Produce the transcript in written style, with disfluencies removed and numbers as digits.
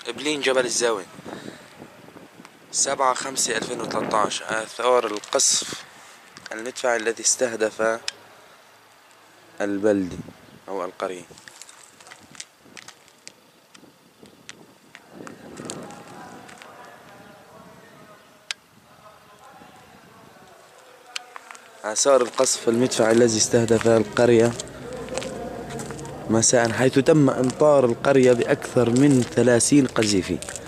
إبلين جبل الزاوية 7/5/2013. آثار القصف المدفعي الذي استهدف البلدة أو القرية. آثار القصف المدفعي الذي استهدف القرية مساء، حيث تم إمطار القرية بأكثر من 30 قذيفة.